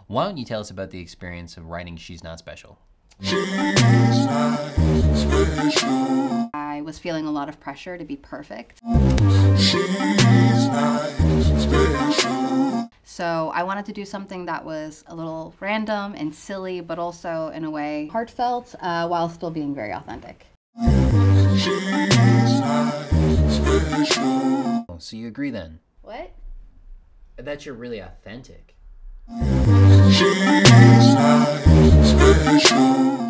Why don't you tell us about the experience of writing She's Not Special? I was feeling a lot of pressure to be perfect. So I wanted to do something that was a little random and silly, but also in a way heartfelt, while still being very authentic. So you agree then? What? That you're really authentic. She's not special.